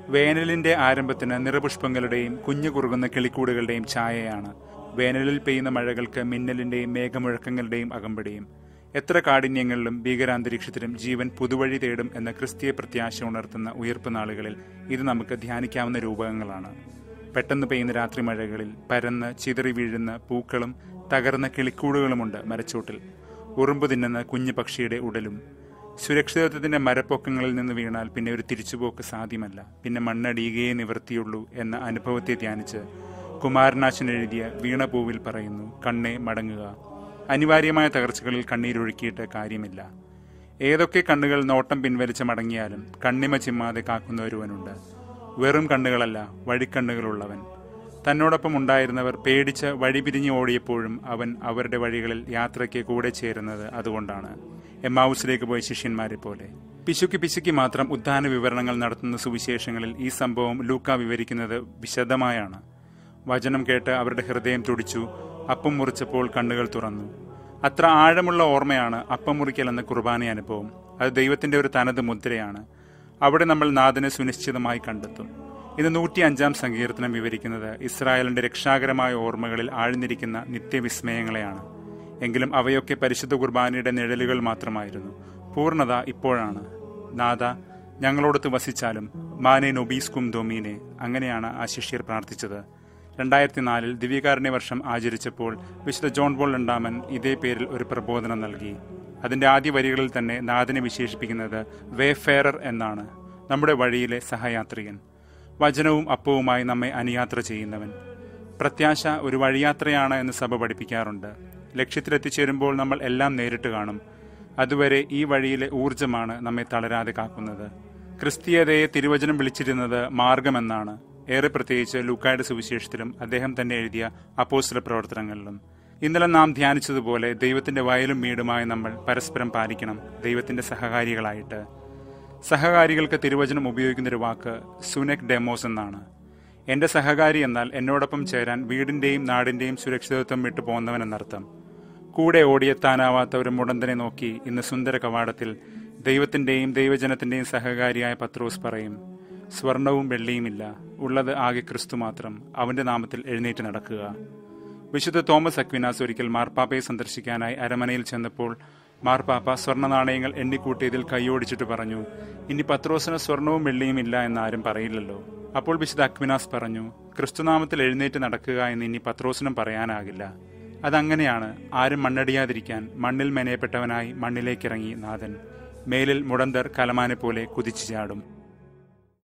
വേനലിന്റെ ആരംഭത്തിന് നിറപുഷ്പങ്ങളുടെയും കുഞ്ഞു കുറുകുന്ന കിളിക്കൂടുകളുടെയും ഛായയാണ്. വേനലിൽ പെയ്യുന്ന മഴകൾക്ക് മിന്നലിന്റെയും മേഘമുഴക്കങ്ങളുടെയും അകമ്പടിയും. എത്ര കാഠിന്യങ്ങളിലും ഭീകരാന്തരീക്ഷത്തിലും ജീവൻ പുതുവഴി തേടും എന്ന ക്രിസ്തീയ പ്രത്യാശ ഉണർത്തുന്ന ഉയർപ്പ് നാളുകളിൽ ഇത് നമുക്ക് ധ്യാനിക്കാവുന്ന രൂപകങ്ങളാണ്. പെട്ടെന്ന് പെയ്യുന്ന രാത്രി മഴകളിൽ പരന്ന് ചിതറി വീഴുന്ന പൂക്കളും തകർന്ന കിളിക്കൂടുകളുമുണ്ട് മരച്ചോട്ടിൽ. ഉറുമ്പ് തിന്നുന്ന കുഞ്ഞു പക്ഷിയുടെ ഉടലും. സുരക്ഷിതത്വത്തിന്റെ മരപ്പൊക്കങ്ങളിൽ നിന്ന് വീണാൽ പിന്നെ ഒരു തിരിച്ചുപോക്ക് സാധ്യമല്ല, പിന്നെ മണ്ണടിയുകയേ നിവൃത്തിയുള്ളൂ എന്ന അനുഭവത്തെ ധ്യാനിച്ച് കുമാരനാശൻ എഴുതിയ വീണപൂവിൽ പറയുന്നു, കണ്ണേ മടങ്ങുക. അനിവാര്യമായ തകർച്ചകളിൽ കണ്ണീരൊഴുക്കിയിട്ട് കാര്യമില്ല. ഏതൊക്കെ കണ്ണുകൾ നോട്ടം പിൻവലിച്ച് മടങ്ങിയാലും കണ്ണിമ ചിമ്മാതെ കാക്കുന്ന ഒരുവനുണ്ട്. വെറും കണ്ണുകളല്ല, വഴിക്കണ്ണുകളുള്ളവൻ. തന്നോടൊപ്പം ഉണ്ടായിരുന്നവർ പേടിച്ച് വഴി പിരിഞ്ഞു ഓടിയപ്പോഴും അവൻ അവരുടെ വഴികളിൽ യാത്രയ്ക്ക് കൂടെ ചേരുന്നത് അതുകൊണ്ടാണ്. എമ്മാവുസിലേക്ക് പോയ ശിഷ്യന്മാരെ പോലെ. പിശുക്കി മാത്രം ഉദ്ധാന വിവരണങ്ങൾ നടത്തുന്ന സുവിശേഷങ്ങളിൽ ഈ സംഭവം ലൂക്ക വിവരിക്കുന്നത് വിശദമായാണ്. വചനം കേട്ട് അവരുടെ ഹൃദയം തുടിച്ചു. അപ്പം മുറിച്ചപ്പോൾ കണ്ണുകൾ തുറന്നു. അത്ര ആഴമുള്ള ഓർമ്മയാണ് അപ്പം മുറിക്കൽ എന്ന കുർബാന അനുഭവം. അത് ദൈവത്തിന്റെ ഒരു തനത് മുദ്രയാണ്. അവിടെ നമ്മൾ നാഥനെ സുനിശ്ചിതമായി കണ്ടെത്തും. ഇത് 105-ാം സങ്കീർത്തനം വിവരിക്കുന്നത് ഇസ്രായേലിന്റെ രക്ഷാകരമായ ഓർമ്മകളിൽ ആഴ്ന്നിരിക്കുന്ന നിത്യവിസ്മയങ്ങളെയാണ്. എങ്കിലും അവയൊക്കെ പരിശുദ്ധ കുർബാനയുടെ നിഴലുകൾ മാത്രമായിരുന്നു. പൂർണ്ണത ഇപ്പോഴാണ്. നാഥ, ഞങ്ങളോടൊത്ത് വസിച്ചാലും മാനെ നൊബീസ്കും ദൊമീനെ, അങ്ങനെയാണ് ആ ശിഷ്യർ പ്രാർത്ഥിച്ചത്. 2004 ദിവ്യകാരുണ്യ വർഷം ആചരിച്ചപ്പോൾ വിശുദ്ധ ജോൺ പോൾ രണ്ടാമൻ ഇതേ പേരിൽ ഒരു പ്രബോധനം നൽകി. അതിന്റെ ആദ്യ വരികളിൽ തന്നെ നാഥനെ വിശേഷിപ്പിക്കുന്നത് വേഫെയറർ എന്നാണ്, നമ്മുടെ വഴിയിലെ സഹയാത്രികൻ. വചനവും അപ്പവുമായി നമ്മെ അനുയാത്ര ചെയ്യുന്നവൻ. പ്രത്യാശ ഒരു വഴിയാത്രയാണ് എന്ന് സഭ പഠിപ്പിക്കാറുണ്ട്. ലക്ഷ്യത്തിലെത്തിച്ചേരുമ്പോൾ നമ്മൾ എല്ലാം നേരിട്ട് കാണും. അതുവരെ ഈ വഴിയിലെ ഊർജ്ജമാണ് നമ്മെ തളരാതെ കാക്കുന്നത്. ക്രിസ്തീയതയെ തിരുവചനം വിളിച്ചിരുന്നത് മാർഗമെന്നാണ്. ഏറെ പ്രത്യേകിച്ച് ലൂക്കായുടെ സുവിശേഷത്തിലും അദ്ദേഹം തന്നെ എഴുതിയ അപ്പോസ്തല പ്രവർത്തനങ്ങളിലും. ഇന്നലെ നാം ധ്യാനിച്ചതുപോലെ ദൈവത്തിന്റെ വയലും വീടുമായി നമ്മൾ പരസ്പരം പാലിക്കണം, ദൈവത്തിന്റെ സഹകാരികളായിട്ട്. സഹകാരികൾക്ക് തിരുവചനം ഉപയോഗിക്കുന്നൊരു വാക്ക് സുനെക് ഡെമോസ് എന്നാണ്. എന്റെ സഹകാരി എന്നാൽ എന്നോടൊപ്പം ചേരാൻ വീടിന്റെയും നാടിന്റെയും സുരക്ഷിതത്വം വിട്ടു പോകുന്നവൻ എന്നർത്ഥം. കൂടെ ഓടിയെത്താനാവാത്ത ഒരു മുടന്തനെ നോക്കി ഇന്ന് സുന്ദര കവാടത്തിൽ ദൈവത്തിന്റെയും ദൈവജനത്തിന്റെയും സഹകാരിയായ പത്രോസ് പറയും, സ്വർണവും വെള്ളിയുമില്ല, ഉള്ളത് ആകെ ക്രിസ്തു മാത്രം, അവന്റെ നാമത്തിൽ എഴുന്നേറ്റ് നടക്കുക. വിശുദ്ധ തോമസ് അക്വിനാസ് ഒരിക്കൽ മാർപ്പാപ്പയെ സന്ദർശിക്കാനായി അരമനയിൽ ചെന്നപ്പോൾ മാർപ്പാപ്പ സ്വർണ്ണ നാണയങ്ങൾ എണ്ണിക്കൂട്ടിയതിൽ കൈയോടിച്ചിട്ട് പറഞ്ഞു, ഇനി പത്രോസിന് സ്വർണവും വെള്ളിയും ഇല്ല എന്നാരും പറയില്ലല്ലോ. അപ്പോൾ വിശുദ്ധ അക്വിനാസ് പറഞ്ഞു, ക്രിസ്തുനാമത്തിൽ എഴുന്നേറ്റ് നടക്കുക എന്ന് ഇനി പത്രോസിനും പറയാനാകില്ല. അതങ്ങനെയാണ്. ആരും മണ്ണടിയാതിരിക്കാൻ മണ്ണിൽ മെനയപ്പെട്ടവനായി മണ്ണിലേക്കിറങ്ങി നാഥൻ. മേലിൽ മുടന്തർ കലമാനെ പോലെ കുതിച്ചു ചാടും.